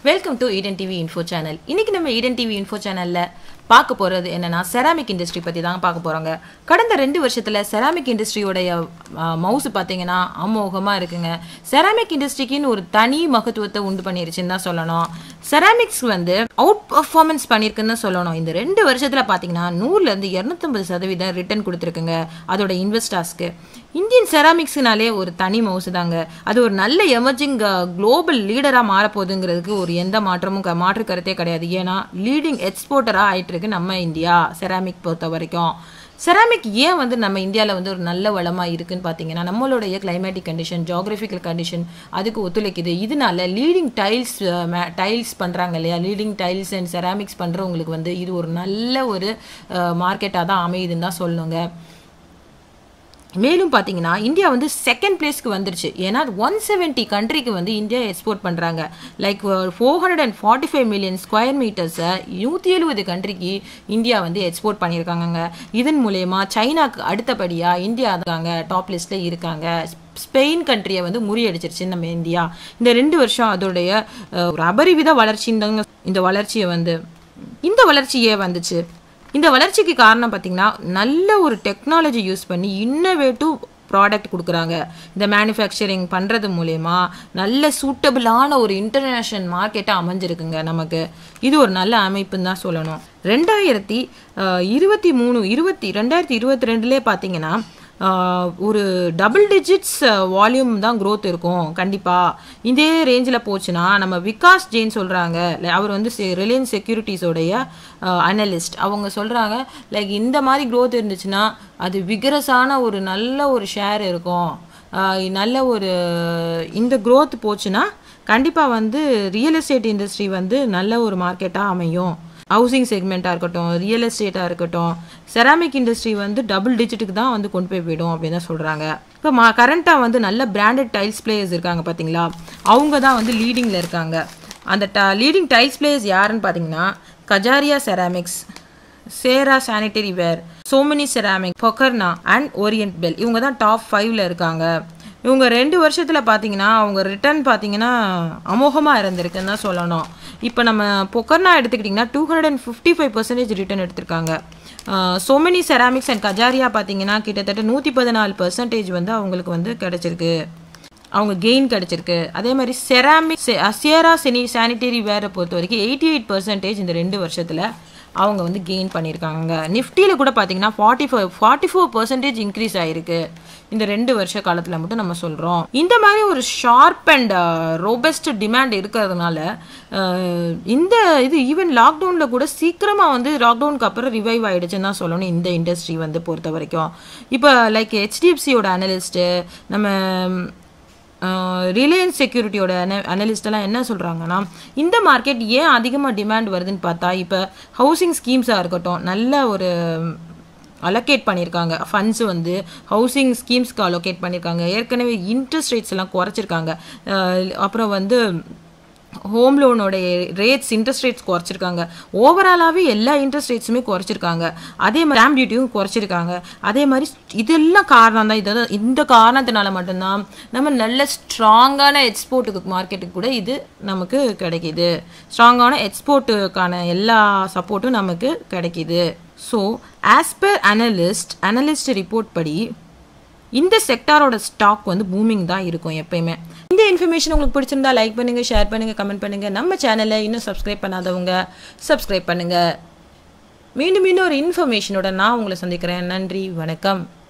Welcome to Eden TV info channel. இன்னைக்கு நம்ம Eden TV info சேனல்ல பார்க்க போறது என்னன்னா செராமிக் இண்டஸ்ட்ரி பத்தி தான் பார்க்க போறாங்க. கடந்த 2 வருஷத்துல செராமிக் இண்டஸ்ட்ரியோடைய மவுஸ் பாத்தீங்கன்னா அமோகமா இருக்குங்க. செராமிக் இண்டஸ்ட்ரிக்குன்னு ஒரு தனி மகத்துவத்தை உண்டு பண்ணிருச்சுன்னு தான் சொல்லணும். செராமிக்ஸ் அவுட் பர்ஃபார்மன்ஸ் பண்ணியிருக்குன்னு சொல்லணும். இந்த 2 வருஷத்துல பாத்தீங்கன்னா 100ல இருந்து 250% ரிட்டர்ன் கொடுத்துருக்குங்க அதோட இன்வெஸ்டர்ஸ்க்கு. இந்தியன் செராமிக்ஸ்னாலே ஒரு தனி மவுஸ் தாங்க. அது ஒரு நல்ல எமர்ஜிங் குளோபல் லீடரா மாறப்போகுதுங்கிறதுக்கு ஒரு எந்த மாற்று கருத்தே கிடையாது. ஏன்னா லீடிங் எக்ஸ்போர்ட்டரா ஆயிட்டு இருக்கு நம்ம இந்தியா செராமிக் பொறுத்த வரைக்கும். செராமிக் ஏன் நம்ம இந்தியாவில் ஒரு நல்ல வளமாக இருக்குன்னு பார்த்தீங்கன்னா நம்மளுடைய கிளைமேட்டிக் கண்டிஷன், ஜியோகிராஃபிக்கல் கண்டிஷன் அதுக்கு ஒத்துழைக்குது. இதனால லீடிங் டைல்ஸ் பண்ணுறாங்க இல்லையா, லீடிங் டைல்ஸ் அண்ட் செராமிக்ஸ் பண்ணுறவங்களுக்கு இது ஒரு நல்ல ஒரு மார்க்கெட்டாக தான் அமையுதுன்னு தான் சொல்லணுங்க. மேலும் பார்த்தீங்கன்னா இந்தியா செகண்ட் பிளேஸ்க்கு வந்துருச்சு. ஏன்னா 170 கண்ட்ரிக்கு இந்தியா எக்ஸ்போர்ட் பண்ணுறாங்க. லைக் 445 மில்லியன் ஸ்கொயர் மீட்டர்ஸை 170 கண்ட்ரிக்கு இந்தியா எக்ஸ்போர்ட் பண்ணியிருக்காங்க. இதன் மூலயமா சைனாக்கு அடுத்தபடியாக இந்தியா டாப் லிஸ்ட்டில் இருக்காங்க. ஸ்பெயின் கண்ட்ரியை முறியடிச்சிருச்சு நம்ம இந்தியா. இந்த 2 வருஷம் அதோடைய ஒரு அபரிவித வளர்ச்சிந்தாங்க. இந்த வளர்ச்சியே வந்துச்சு. இந்த வளர்ச்சிக்கு காரணம் பார்த்தீங்கன்னா நல்ல ஒரு டெக்னாலஜி யூஸ் பண்ணி இன்னோவேட்டிவ் ப்ராடக்ட் கொடுக்குறாங்க. இந்த மேனுஃபேக்சரிங் பண்ணுறது மூலயமா நல்ல சூட்டபிளான ஒரு இன்டர்நேஷ்னல் மார்க்கெட்டாக அமைஞ்சிருக்குங்க நமக்கு. இது ஒரு நல்ல அமைப்புன்னு தான் சொல்லணும். 2022 பார்த்தீங்கன்னா ஒரு டபுள் டிஜிட்ஸ் வால்யூம் தான் க்ரோத் இருக்கும் கண்டிப்பாக. இதே ரேஞ்சில் போச்சுன்னா நம்ம விகாஸ் ஜெயின் சொல்கிறாங்க, அவர் ரிலையன்ஸ் செக்யூரிட்டிஸோடைய அனலிஸ்ட். அவங்க சொல்கிறாங்க லைக் இந்த மாதிரி க்ரோத் இருந்துச்சுன்னா அது விகரஸான ஒரு நல்ல ஒரு ஷேர் இருக்கும். நல்ல ஒரு இந்த க்ரோத் போச்சுன்னா கண்டிப்பாக ரியல் எஸ்டேட் இண்டஸ்ட்ரி நல்ல ஒரு மார்க்கெட்டாக அமையும். ஹவுசிங் செக்மெண்ட்டாக இருக்கட்டும், ரியல் எஸ்டேட்டாக இருக்கட்டும், செராமிக் இண்டஸ்ட்ரி டபுள் டிஜிட்டுக்கு தான் கொண்டு போயிடும் அப்படின்னு தான் சொல்கிறாங்க. இப்போ கரண்ட்டாக நல்ல பிராண்டட் டைல்ஸ் பிளேயர்ஸ் இருக்காங்க பார்த்தீங்களா, அவங்க தான் லீடிங்கில் இருக்காங்க. அந்த லீடிங் டைல்ஸ் பிளேயர்ஸ் யாருன்னு பார்த்தீங்கன்னா Kajaria ceramics, Cera sanitary ware, Somany ceramic, Pokarna and Orient Bell. இவங்க தான் டாப் 5ல் இருக்காங்க. இவங்க 2 வருஷத்தில் பார்த்தீங்கன்னா அவங்க ரிட்டர்ன் பார்த்தீங்கன்னா அமோகமாக இருந்திருக்குன்னு தான் சொல்லணும். இப்போ நம்ம பொக்கர்னா எடுத்துக்கிட்டிங்கன்னா 255% ரிட்டர்ன் எடுத்திருக்காங்க. சோமனி செராமிக்ஸ் அண்ட் கஜாரியா பார்த்தீங்கன்னா கிட்டத்தட்ட 114% அவங்களுக்கு கிடச்சிருக்கு, அவங்க கெயின் கிடச்சிருக்கு. அதே மாதிரி சேரா சானிட்டரி வேரை பொறுத்த வரைக்கும் 88% இந்த 2 வருஷத்தில் அவங்க கெயின் பண்ணியிருக்காங்க. நிஃப்டியில் கூட பார்த்தீங்கன்னா 44% இன்க்ரீஸ் ஆகிருக்கு இந்த 2 வருஷ காலத்தில் மட்டும் நம்ம சொல்கிறோம். இந்த மாதிரி ஒரு ஷார்ப் அண்ட் ரோபஸ்ட் டிமாண்ட் இருக்கிறதுனால இந்த இது ஈவன் லாக்டவுனில் கூட சீக்கிரமாக லாக்டவுனுக்கு அப்புறம் ரிவைவ் ஆகிடுச்சுன்னு தான் சொல்லணும் இந்த இண்டஸ்ட்ரி பொறுத்த வரைக்கும். இப்போ லைக் HDFCயோட அனலிஸ்ட்டு, நம்ம ரிலையன்ஸ் செக்யூரிட்டியோட அனலிஸ்டெல்லாம் என்ன சொல்கிறாங்கன்னா இந்த மார்க்கெட் ஏன் அதிகமாக டிமாண்ட் வருதுன்னு பார்த்தா இப்போ ஹவுசிங் ஸ்கீம்ஸாக இருக்கட்டும் நல்ல ஒரு அலோகேட் பண்ணியிருக்காங்க. ஃபண்ட்ஸ் ஹவுசிங் ஸ்கீம்ஸ்க்கு அலோகேட் பண்ணியிருக்காங்க. ஏற்கனவே இன்ட்ரெஸ்ட் ரேட்ஸ் எல்லாம் குறைச்சிருக்காங்க. அப்புறம் ஹோம் லோனோட இன்ட்ரெஸ்ட் ரேட்ஸ் குறைச்சிருக்காங்க. ஓவராலாகவே எல்லா இன்ட்ரெஸ்ட் ரேட்ஸுமே குறைச்சிருக்காங்க. அதே மாதிரி ஸ்டாம்ப் டியூட்டியும் குறைச்சிருக்காங்க. அதே மாதிரி இதெல்லாம் காரணம் தான். இந்த காரணத்தினால மட்டும்தான் நம்ம நல்ல ஸ்ட்ராங்கான எக்ஸ்போர்ட்டுக்கு மார்க்கெட்டுக்கு கூட இது நமக்கு கிடைக்கிது. ஸ்ட்ராங்கான எக்ஸ்போர்ட்டுக்கான எல்லா சப்போர்ட்டும் நமக்கு கிடைக்கிது. So as per analyst report படி இந்த செக்டாரோட ஸ்டாக் பூமிங் தான் இருக்கும் எப்பயுமே. இந்த இன்ஃபர்மேஷன் உங்களுக்கு பிடிச்சிருந்தா லைக் பண்ணுங்க, ஷேர் பண்ணுங்க, கமெண்ட் பண்ணுங்க. நம்ம சேனலை இன்னும் சப்ஸ்கிரைப் பண்ணாதவங்க சப்ஸ்கிரைப் பண்ணுங்க. மீண்டும் இன்னொரு இன்ஃபர்மேஷனோட நான் உங்களை சந்திக்கிறேன். நன்றி, வணக்கம்.